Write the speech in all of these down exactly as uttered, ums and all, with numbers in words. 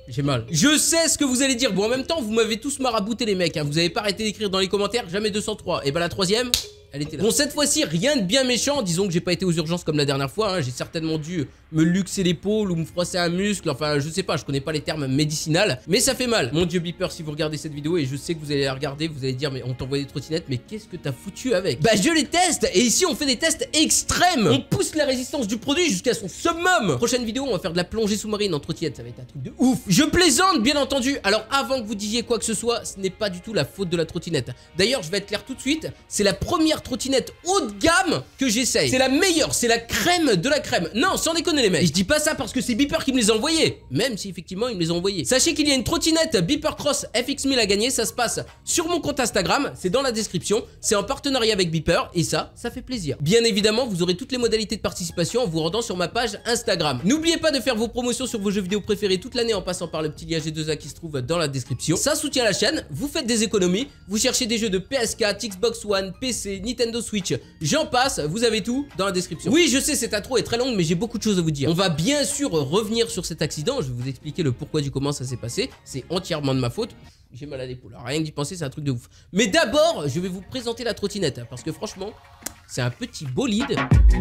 j'ai mal. Je sais ce que vous allez dire. Bon, en même temps, vous m'avez tous marabouté, les mecs. Hein. Vous avez pas arrêté d'écrire dans les commentaires, jamais deux cent trois. Et bah, la troisième, elle était là. Bon, cette fois-ci, rien de bien méchant. Disons que j'ai pas été aux urgences comme la dernière fois. Hein. J'ai certainement dû me luxer l'épaule ou me froisser un muscle. Enfin, je sais pas, je connais pas les termes médicinaux. Mais ça fait mal. Mon dieu, Beeper, si vous regardez cette vidéo, et je sais que vous allez la regarder, vous allez dire, mais on t'envoie des trottinettes, mais qu'est-ce que t'as foutu avec? Bah, je les teste. Et ici, on fait des tests extrêmes. On pousse la résistance du produit jusqu'à son summum. Prochaine vidéo, on va faire de la plongée sous-marine en trottinette. Ça va être un truc de ouf. Je plaisante, bien entendu. Alors, avant que vous disiez quoi que ce soit, ce n'est pas du tout la faute de la trottinette. D'ailleurs, je vais être clair tout de suite. C'est la première trottinette haut de gamme que j'essaye. C'est la meilleure, c'est la crème de la crème. Non, sans déconner les mecs. Et je dis pas ça parce que c'est Beeper qui me les a envoyés. Même si effectivement il me les a envoyés. Sachez qu'il y a une trottinette Beeper Cross F X mille à gagner. Ça se passe sur mon compte Instagram. C'est dans la description. C'est en partenariat avec Beeper. Et ça, ça fait plaisir. Bien évidemment, vous aurez toutes les modalités de participation en vous rendant sur ma page Instagram. N'oubliez pas de faire vos promotions sur vos jeux vidéo préférés toute l'année en passant par le petit lien G deux A qui se trouve dans la description. Ça soutient la chaîne. Vous faites des économies. Vous cherchez des jeux de P S quatre, Xbox One, P C, Nintendo Switch. J'en passe. Vous avez tout dans la description. Oui, je sais, cette intro est très longue, mais j'ai beaucoup de choses à vous dire. On va bien sûr revenir sur cet accident. Je vais vous expliquer le pourquoi du comment ça s'est passé. C'est entièrement de ma faute. J'ai mal à l'épaule. Rien que d'y penser, c'est un truc de ouf. Mais d'abord, je vais vous présenter la trottinette. Parce que franchement, c'est un petit bolide.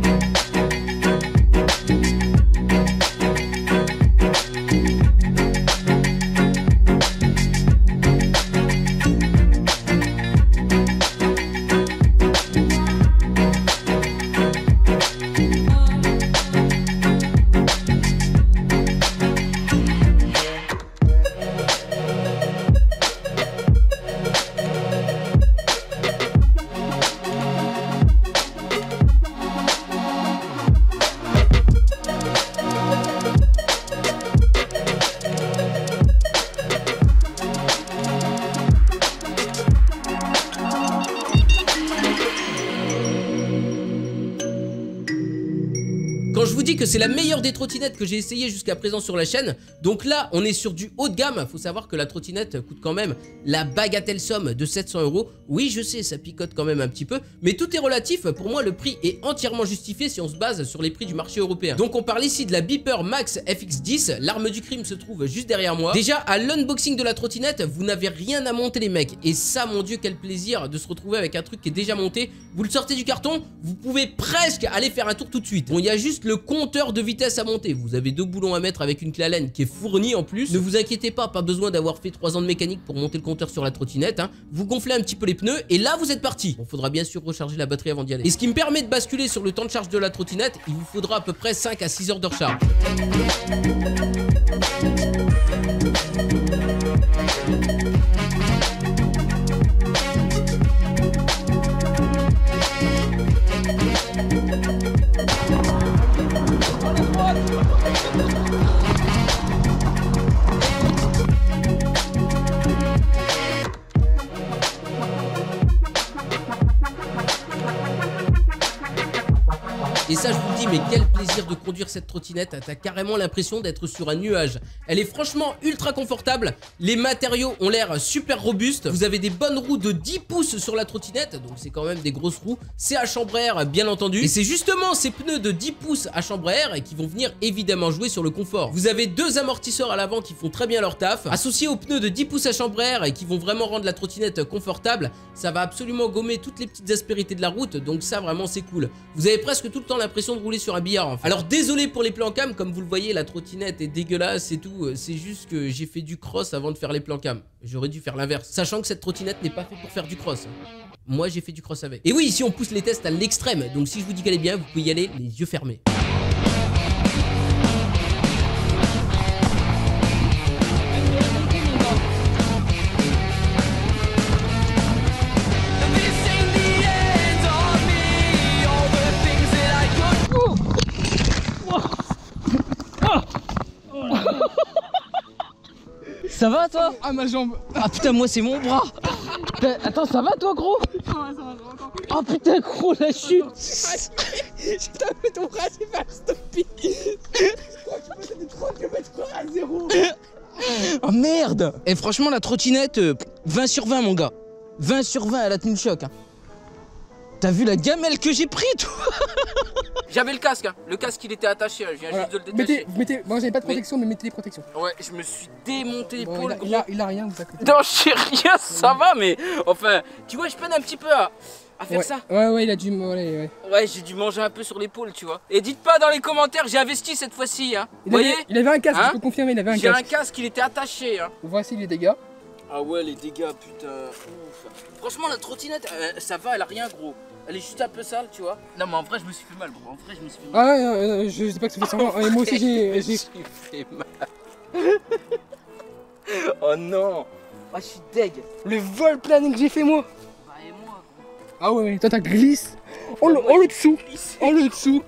Quand je vous dis que c'est la meilleure des trottinettes que j'ai essayé jusqu'à présent sur la chaîne, donc là on est sur du haut de gamme. Faut savoir que la trottinette coûte quand même la bagatelle somme de sept cents euros. Oui, je sais, ça picote quand même un petit peu, mais tout est relatif. Pour moi, le prix est entièrement justifié si on se base sur les prix du marché européen. Donc on parle ici de la Beeper Max F X dix. L'arme du crime se trouve juste derrière moi. Déjà à l'unboxing de la trottinette, vous n'avez rien à monter les mecs. Et ça, mon dieu, quel plaisir de se retrouver avec un truc qui est déjà monté. Vous le sortez du carton, vous pouvez presque aller faire un tour tout de suite. Bon, il y a juste le compteur de vitesse à monter. Vous avez deux boulons à mettre avec une clé Allen qui est fournie en plus. Ne vous inquiétez pas, pas besoin d'avoir fait trois ans de mécanique pour monter le compteur sur la trottinette. Hein. Vous gonflez un petit peu les pneus et là vous êtes parti. Bon, faudra bien sûr recharger la batterie avant d'y aller. Et ce qui me permet de basculer sur le temps de charge de la trottinette, il vous faudra à peu près cinq à six heures de recharge. Et ça, je vous le dis, mais quel plaisir de conduire cette trottinette. T'as carrément l'impression d'être sur un nuage. Elle est franchement ultra confortable. Les matériaux ont l'air super robustes. Vous avez des bonnes roues de dix pouces sur la trottinette, donc c'est quand même des grosses roues. C'est à chambre à air, bien entendu. Et c'est justement ces pneus de dix pouces à chambre à air qui vont venir évidemment jouer sur le confort. Vous avez deux amortisseurs à l'avant qui font très bien leur taf. Associés aux pneus de dix pouces à chambre à air et qui vont vraiment rendre la trottinette confortable, ça va absolument gommer toutes les petites aspérités de la route. Donc ça, vraiment, c'est cool. Vous avez presque tout le temps l'impression de rouler sur un billard en fait. Alors désolé pour les plans cam, comme vous le voyez, la trottinette est dégueulasse et tout. C'est juste que j'ai fait du cross avant de faire les plans cam. J'aurais dû faire l'inverse, sachant que cette trottinette n'est pas faite pour faire du cross. Moi j'ai fait du cross avec. Et oui, ici on pousse les tests à l'extrême. Donc si je vous dis qu'elle est bien, vous pouvez y aller les yeux fermés. Ça va toi? Ah ma jambe. Ah putain, moi c'est mon bras. Attends, ça va toi gros? Ça va, ça va, ça va encore. Ah putain gros, la chute. J'ai tapé ton bras, j'ai fait un stoppie. Je crois que je faisais trois kilomètres à zéro. Oh merde. Et franchement la trottinette, vingt sur vingt mon gars. vingt sur vingt, elle a tenu le choc. Hein. T'as vu la gamelle que j'ai pris, toi? J'avais le casque, hein. Le casque il était attaché, je viens Voilà. juste de le détacher. Mettez, vous mettez, bon j'avais pas de protection mais, mais mettez les protections. Ouais, je me suis démonté Bon, l'épaule, il, a, gros. il, a, il a rien, vous inquiétez. Non, j'ai rien, ça va, mais enfin, tu vois, je peine un petit peu à, à faire Ouais. ça. Ouais ouais il a dû, ouais, ouais. Ouais, j'ai dû manger un peu sur l'épaule, tu vois. Et dites pas dans les commentaires, j'ai investi cette fois-ci, hein. Il Vous avait, voyez, il avait un casque, Hein je peux confirmer, il avait un j'ai un casque. casque, il était attaché, hein. Voici les dégâts. Ah ouais, les dégâts, putain, ouf. Franchement, la trottinette, euh, ça va, elle a rien, gros. Elle est juste un peu sale, tu vois. Non, mais en vrai, je me suis fait mal, gros. En vrai, je me suis fait mal. Ah ouais, euh, je sais pas que ça fait semblant. Et moi aussi j'ai... Je me suis fait mal. Oh non. Ah, je suis deg. Le vol planning que j'ai fait moi. Bah, et moi, gros. Ah ouais, ouais, toi t'as glisse. Oh le, oh le dessous. Oh le dessous.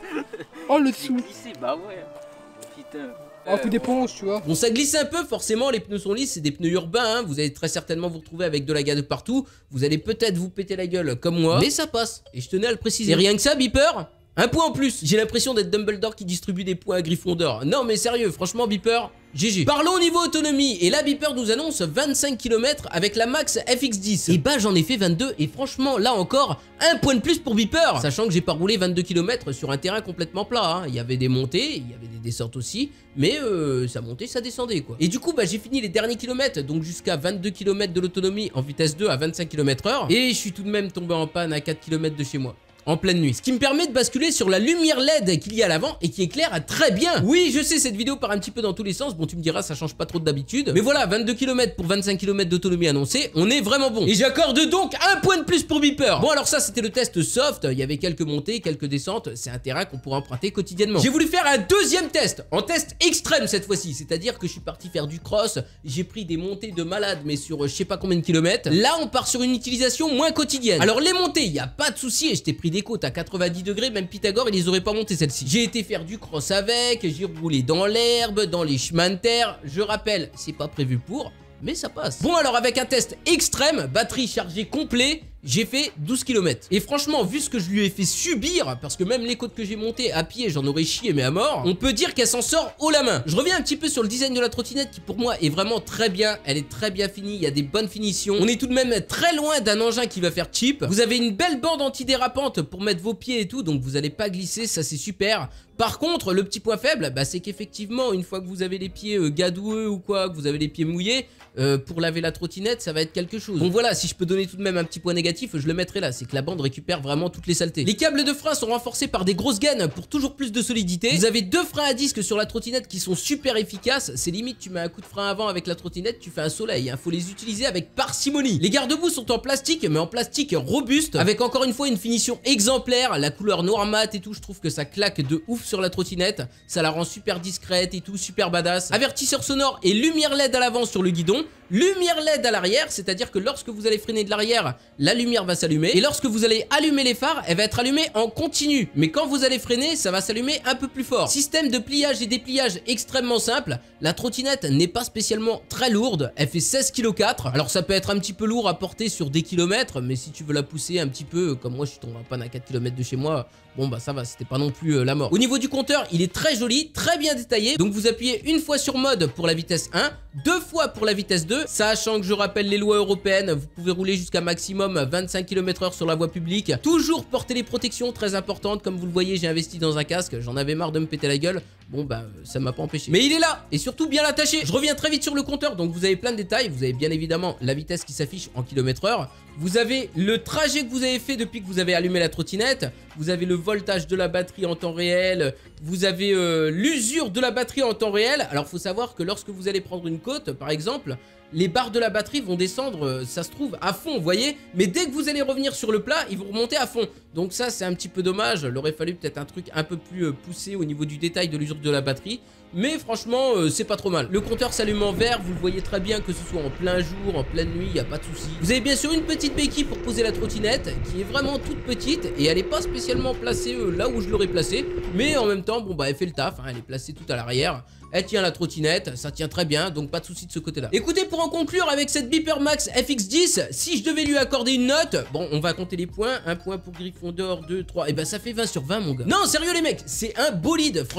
Oh le J'ai dessous. glissé, bah ouais. Putain. Oh tout dépend, tu vois. Bon, ça glisse un peu, forcément, les pneus sont lisses, c'est des pneus urbains, hein. Vous allez très certainement vous retrouver avec de la gadoue partout, vous allez peut-être vous péter la gueule comme moi, mais ça passe, et je tenais à le préciser. Et rien que ça, Beeper, un point en plus. J'ai l'impression d'être Dumbledore qui distribue des points à Gryffondor. Non mais sérieux, franchement Beeper, G G. Parlons au niveau autonomie, et là Beeper nous annonce vingt-cinq kilomètres avec la Max F X dix. Et bah j'en ai fait vingt-deux, et franchement là encore, un point de plus pour Beeper. Sachant que j'ai pas roulé vingt-deux kilomètres sur un terrain complètement plat, hein. Il y avait des montées, il y avait des descentes aussi, mais euh, ça montait, ça descendait quoi. Et du coup bah j'ai fini les derniers kilomètres, donc jusqu'à vingt-deux kilomètres de l'autonomie en vitesse deux à vingt-cinq kilomètres heure, et je suis tout de même tombé en panne à quatre kilomètres de chez moi. En pleine nuit. Ce qui me permet de basculer sur la lumière L E D qu'il y a à l'avant et qui éclaire très bien. Oui, je sais, cette vidéo part un petit peu dans tous les sens. Bon, tu me diras, ça change pas trop d'habitude. Mais voilà, vingt-deux kilomètres pour vingt-cinq kilomètres d'autonomie annoncée, on est vraiment bon. Et j'accorde donc un point de plus pour Beeper. Bon, alors ça, c'était le test soft. Il y avait quelques montées, quelques descentes. C'est un terrain qu'on pourra emprunter quotidiennement. J'ai voulu faire un deuxième test, en test extrême cette fois-ci. C'est-à-dire que je suis parti faire du cross. J'ai pris des montées de malade, mais sur je sais pas combien de kilomètres. Là, on part sur une utilisation moins quotidienne. Alors, les montées, il y a pas de souci. Et je t'ai pris des côtes à quatre-vingt-dix degrés, même Pythagore, il les aurait pas monté celle-ci. J'ai été faire du cross avec, j'ai roulé dans l'herbe, dans les chemins de terre. Je rappelle, c'est pas prévu pour, mais ça passe. Bon alors avec un test extrême, batterie chargée complet, j'ai fait douze kilomètres. Et franchement, vu ce que je lui ai fait subir, parce que même les côtes que j'ai montées à pied, j'en aurais chié mais à mort, on peut dire qu'elle s'en sort haut la main. Je reviens un petit peu sur le design de la trottinette qui pour moi est vraiment très bien. Elle est très bien finie, il y a des bonnes finitions. On est tout de même très loin d'un engin qui va faire cheap. Vous avez une belle bande antidérapante pour mettre vos pieds et tout, donc vous n'allez pas glisser, ça c'est super. Par contre, le petit point faible, bah, c'est qu'effectivement, une fois que vous avez les pieds euh, gadoueux ou quoi, que vous avez les pieds mouillés, euh, pour laver la trottinette, ça va être quelque chose. Donc voilà, si je peux donner tout de même un petit point négatif, je le mettrai là, c'est que la bande récupère vraiment toutes les saletés. Les câbles de frein sont renforcés par des grosses gaines pour toujours plus de solidité. Vous avez deux freins à disque sur la trottinette qui sont super efficaces. C'est limite, tu mets un coup de frein avant avec la trottinette, tu fais un soleil. Hein. Faut les utiliser avec parcimonie. Les garde-boue sont en plastique, mais en plastique robuste, avec encore une fois une finition exemplaire. La couleur noir mat et tout, je trouve que ça claque de ouf sur la trottinette. Ça la rend super discrète et tout, super badass. Avertisseur sonore et lumière L E D à l'avant sur le guidon. Lumière L E D à l'arrière, c'est-à-dire que lorsque vous allez freiner de l'arrière, la lumière va s'allumer. Et lorsque vous allez allumer les phares, elle va être allumée en continu. Mais quand vous allez freiner, ça va s'allumer un peu plus fort. Système de pliage et dépliage extrêmement simple. La trottinette n'est pas spécialement très lourde. Elle fait seize virgule quatre kilos. Alors ça peut être un petit peu lourd à porter sur des kilomètres, mais si tu veux la pousser un petit peu, comme moi je suis tombé en panne à quatre kilomètres de chez moi, bon bah ça va, c'était pas non plus euh, la mort. Au niveau du compteur, il est très joli, très bien détaillé. Donc vous appuyez une fois sur mode pour la vitesse un, deux fois pour la vitesse deux. Sachant que je rappelle les lois européennes, vous pouvez rouler jusqu'à maximum vingt-cinq kilomètres heure sur la voie publique. Toujours porter les protections très importantes. Comme vous le voyez, j'ai investi dans un casque, j'en avais marre de me péter la gueule. Bon bah ça m'a pas empêché. Mais il est là, et surtout bien l'attaché. Je reviens très vite sur le compteur, donc vous avez plein de détails. Vous avez bien évidemment la vitesse qui s'affiche en kilomètres heure. Vous avez le trajet que vous avez fait depuis que vous avez allumé la trottinette. Vous avez le voltage de la batterie en temps réel. Vous avez euh, l'usure de la batterie en temps réel. Alors il faut savoir que lorsque vous allez prendre une côte, par exemple, les barres de la batterie vont descendre, euh, ça se trouve, à fond, vous voyez. Mais dès que vous allez revenir sur le plat, ils vont remonter à fond. Donc ça, c'est un petit peu dommage. Il aurait fallu peut-être un truc un peu plus euh, poussé au niveau du détail de l'usure de la batterie. Mais franchement, euh, c'est pas trop mal. Le compteur s'allume en vert, vous le voyez très bien, que ce soit en plein jour, en pleine nuit, il n'y a pas de souci. Vous avez bien sûr une petite béquille pour poser la trottinette, qui est vraiment toute petite, et elle n'est pas spécialement placée euh, là où je l'aurais placée. Mais en même temps, bon bah elle fait le taf, hein, elle est placée tout à l'arrière. Elle tient la trottinette, ça tient très bien, donc pas de souci de ce côté-là. Écoutez, pour en conclure avec cette Beeper Max F X dix, si je devais lui accorder une note, bon, on va compter les points. Un point pour Gryffondor, deux, trois, et ben ça fait vingt sur vingt, mon gars. Non, sérieux les mecs, c'est un bolide. Franchement, elle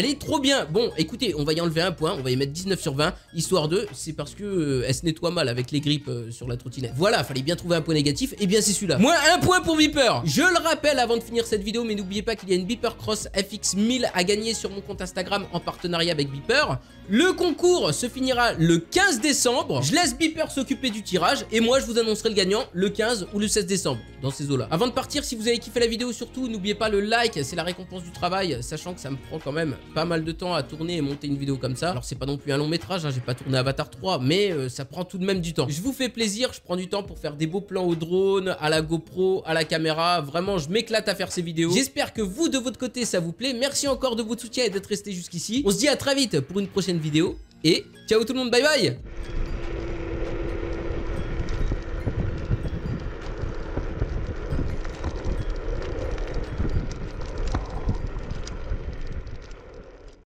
Elle est trop bien. Bon, écoutez, on va y enlever un point, on va y mettre dix-neuf sur vingt, histoire de, c'est parce que euh, elle se nettoie mal avec les grippes euh, sur la trottinette. Voilà, fallait bien trouver un point négatif, et bien c'est celui-là. Moins un point pour Beeper. Je le rappelle avant de finir cette vidéo, mais n'oubliez pas qu'il y a une Beeper Cross F X mille à gagner sur mon compte Instagram en partenariat avec Beeper. Le concours se finira le quinze décembre. Je laisse Beeper s'occuper du tirage et moi je vous annoncerai le gagnant le quinze ou le seize décembre dans ces eaux-là. Avant de partir, si vous avez kiffé la vidéo, surtout n'oubliez pas le like, c'est la récompense du travail, sachant que ça me prend quand même pas mal de temps à tourner et monter une vidéo comme ça. Alors c'est pas non plus un long métrage, hein, j'ai pas tourné Avatar trois, mais euh, ça prend tout de même du temps. Je vous fais plaisir, je prends du temps pour faire des beaux plans au drone, à la GoPro, à la caméra. Vraiment, je m'éclate à faire ces vidéos. J'espère que vous de votre côté ça vous plaît. Merci encore de votre soutien et d'être resté jusqu'ici. On se dit à très vite pour une prochaine vidéo. Et ciao tout le monde, bye bye.